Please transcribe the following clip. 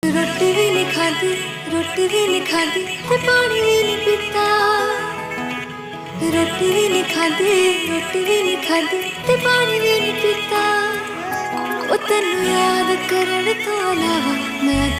रोटी भी नहीं खाती, रोटी भी नहीं खाती ते पानी भी नहीं पीता। रोटी भी नहीं खाती, रोटी भी नहीं खाती ते पानी भी नहीं पीता। ओ तैनू याद करन तो अलावा मैं